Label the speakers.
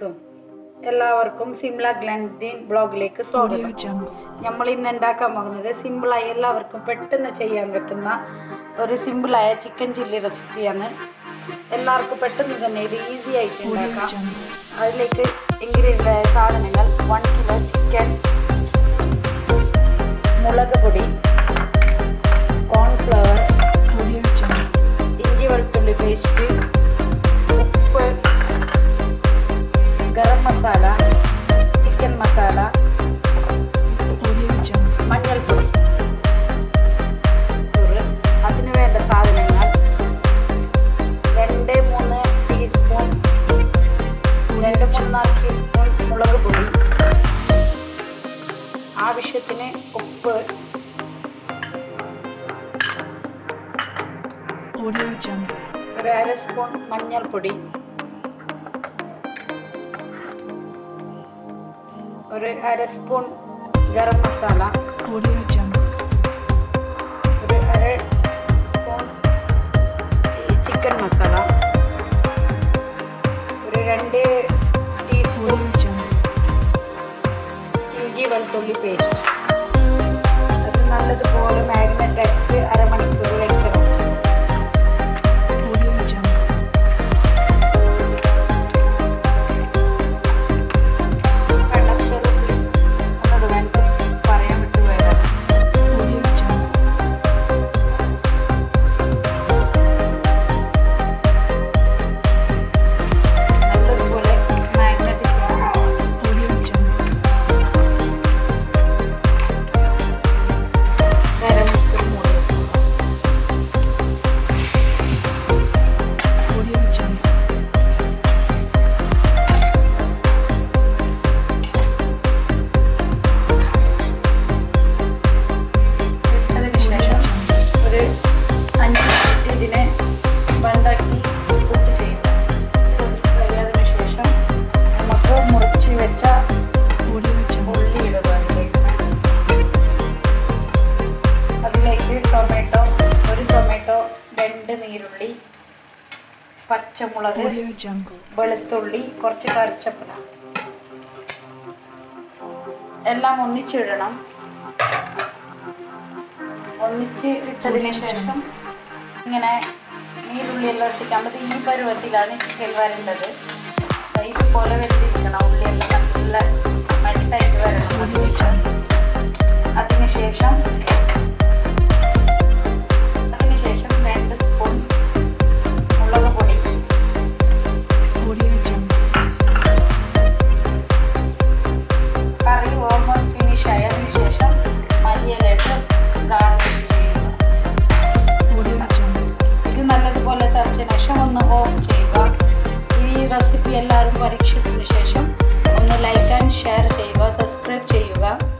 Speaker 1: അലൈക്കും. എല്ലാവർക്കും സിംല ഗ്ലൻഡിൻ ബ്ലോഗിലേക്ക് സ്വാഗതം. നമ്മൾ ഇന്ന് ഉണ്ടാക്കാൻ പോകുന്നത് സിമ്പിളായി എല്ലാവർക്കും പെട്ടെന്ന് ചെയ്യാൻ പറ്റുന്ന ഒരു സിമ്പിളായ ചിക്കൻ ചില്ലി റെസിപ്പിയാണ്. എല്ലാവർക്കും പെട്ടെന്ന് തന്നെ ഇത് ഈസി ആയിട്ട് ഉണ്ടാക്കാം. അതിലേക്ക് ഇൻഗ്രീഡിയൻ്റ് സാധനങ്ങൾ 1 കിലോ ചിക്കൻ, മുളക് പൊടി, കോൺഫ്ലവർ, ഇഞ്ചി വെളുത്തുള്ളി പേസ്റ്റ്, ഉപ്പ്, ഗരം മസാല, ചിക്കൻ മസാല, മഞ്ഞൾപ്പൊടി. അതിന് വേണ്ട സാധനങ്ങൾ 2-3 ടീസ്പൂൺ 2-3-4 ടീസ്പൂൺ മുളക് പൊടി, ആവശ്യത്തിന് ഉപ്പ്, ഒരു 1/2 സ്പൂൺ മഞ്ഞൾപ്പൊടി, ഒരു 1/2 സ്പൂൺ ഗരം മസാല, ഒരു 1/2 സ്പൂൺ ചിക്കൻ മസാല, ഒരു 2 ടീസ്പൂൺ ഇഞ്ചി വെളുത്തുള്ളി പേസ്റ്റ്. അത് നല്ലതുപോലെ മാരിനേറ്റ് ആക്കി അരമണിക്കൂർ വയ്ക്കണം. നീരുള്ളി, പച്ചമുളക്, വെളുത്തുള്ളി, കുറച്ച് കറിച്ചപ്പല എല്ലാം ഒന്നിച്ചിടണം. ഒന്നിച്ച് ഇട്ടതിന് ശേഷം ഇങ്ങനെ നീരുള്ളി എല്ലാം ഇട്ടിട്ട് നമ്മൾ ഈ പരുവത്തിലാണ് ചിക്കൻ വരേണ്ടത്. ഇതുപോലെ വെച്ചിരിക്കണം. ഉള്ളിയെല്ലാം നല്ല മട്ടായിട്ട് വരണം. അതിനുശേഷം 2 സ്പൂൺ മുളക് പൊടി, കറി ഓൾമോസ്റ്റ് ഫിനിഷ് ആയതിനു ശേഷം മല്ലിയിലിട്ട് ഗാർണിഷ് ചെയ്യുക. ഇത് നല്ലതുപോലെ തിളച്ചതിന് ശേഷം ഒന്ന് ഓഫ് ചെയ്യുക. ഈ റെസിപ്പി എല്ലാവരും പരീക്ഷിച്ചതിന് ശേഷം ഒന്ന് ലൈക്ക് ആൻഡ് ഷെയർ ചെയ്യുക, സബ്സ്ക്രൈബ് ചെയ്യുക.